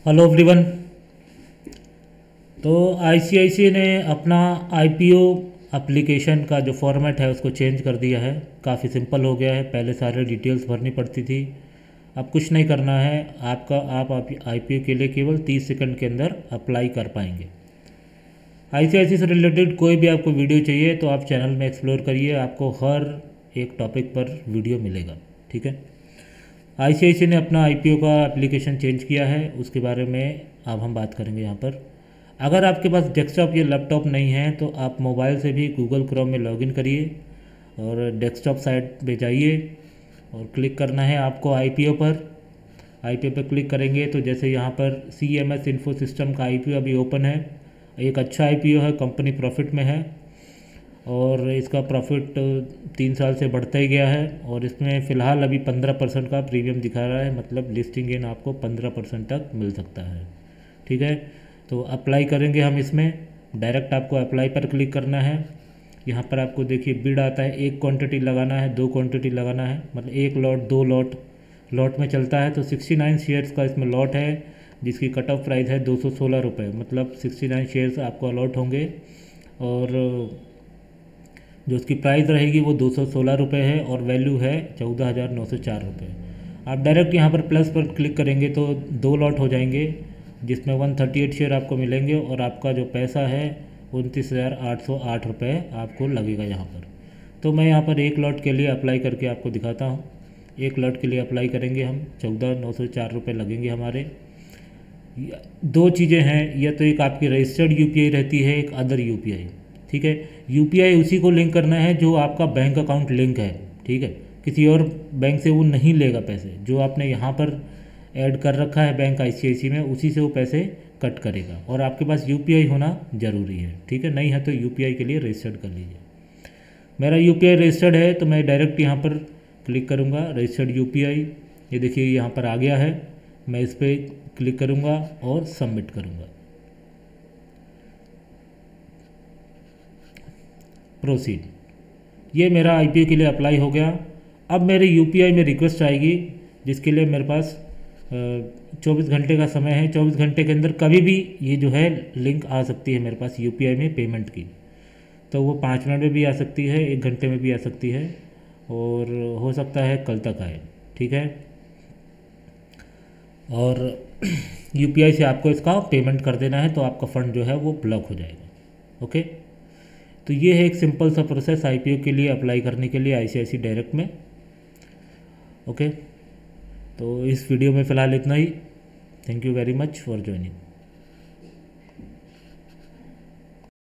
Hello everyone. तो ICICI ने अपना आईपीओ एप्लीकेशन का जो फॉर्मेट है उसको चेंज कर दिया है। काफ़ी सिंपल हो गया है। पहले सारे डिटेल्स भरनी पड़ती थी, अब कुछ नहीं करना है। आप आईपीओ के लिए केवल 30 सेकंड के अंदर अप्लाई कर पाएंगे। आईसीआईसीआई से रिलेटेड कोई भी आपको वीडियो चाहिए तो आप चैनल में एक्सप्लोर करिए, आपको हर एक टॉपिक पर वीडियो मिलेगा। ठीक है। आईसीआईसीआई ने अपना आईपीओ का एप्लीकेशन चेंज किया है, उसके बारे में अब हम बात करेंगे यहाँ पर। अगर आपके पास डेस्कटॉप या लैपटॉप नहीं है तो आप मोबाइल से भी गूगल क्रोम में लॉगिन करिए और डेस्कटॉप साइट पे जाइए और क्लिक करना है आपको आईपीओ पर। आईपीओ पर क्लिक करेंगे तो जैसे यहाँ पर सीएमएस इन्फो सिस्टम का आईपीओ अभी ओपन है। एक अच्छा आईपीओ है, कंपनी प्रॉफिट में है और इसका प्रॉफिट 3 साल से बढ़ता ही गया है और इसमें फ़िलहाल अभी 15% का प्रीमियम दिखा रहा है, मतलब लिस्टिंग गेन आपको 15% तक मिल सकता है। ठीक है। तो अप्लाई करेंगे हम इसमें। डायरेक्ट आपको अप्लाई पर क्लिक करना है। यहाँ पर आपको देखिए बिड आता है, 1 क्वांटिटी लगाना है, 2 क्वांटिटी लगाना है, मतलब 1 लॉट 2 लॉट में चलता है। तो 69 शेयर्स का इसमें लॉट है जिसकी कट ऑफ प्राइस है 216 रुपये, मतलब 69 शेयर्स आपको अलॉट होंगे और जो उसकी प्राइस रहेगी वो 216 रुपये है और वैल्यू है 14,904 रुपये। आप डायरेक्ट यहाँ पर प्लस पर क्लिक करेंगे तो 2 लॉट हो जाएंगे जिसमें 138 शेयर आपको मिलेंगे और आपका जो पैसा है 29,808 रुपये आपको लगेगा यहाँ पर। तो मैं यहाँ पर 1 लॉट के लिए अप्लाई करके आपको दिखाता हूँ। 1 लॉट के लिए अप्लाई करेंगे हम, 14,904 रुपये लगेंगे हमारे। 2 चीज़ें हैं, या तो एक आपकी रजिस्टर्ड यूपीआई रहती है, एक अदर यूपीआई। ठीक है। यूपीआई उसी को लिंक करना है जो आपका बैंक अकाउंट लिंक है। ठीक है। किसी और बैंक से वो नहीं लेगा पैसे, जो आपने यहाँ पर ऐड कर रखा है बैंक आईसीआईसीआई में उसी से वो पैसे कट करेगा और आपके पास यूपीआई होना ज़रूरी है। ठीक है। नहीं है तो यूपीआई के लिए रजिस्टर्ड कर लीजिए। मेरा यूपीआई रजिस्टर्ड है तो मैं डायरेक्ट यहाँ पर क्लिक करूँगा रजिस्टर्ड यूपीआई। ये देखिए यहाँ पर आ गया है, मैं इस पर क्लिक करूँगा और सबमिट करूँगा। प्रोसीड। ये मेरा आईपीओ के लिए अप्लाई हो गया। अब मेरे यूपीआई में रिक्वेस्ट आएगी जिसके लिए मेरे पास 24 घंटे का समय है। 24 घंटे के अंदर कभी भी ये जो है लिंक आ सकती है मेरे पास यूपीआई में पेमेंट की। तो वो 5 मिनट में भी आ सकती है, 1 घंटे में भी आ सकती है और हो सकता है कल तक आए। ठीक है। और यूपीआई से आपको इसका पेमेंट कर देना है तो आपका फ़ंड जो है वो ब्लॉक हो जाएगा। ओके। तो ये है एक सिंपल सा प्रोसेस आईपीओ के लिए अप्लाई करने के लिए आईसीआईसीआई डायरेक्ट में। ओके। तो इस वीडियो में फ़िलहाल इतना ही। Thank you very much for joining.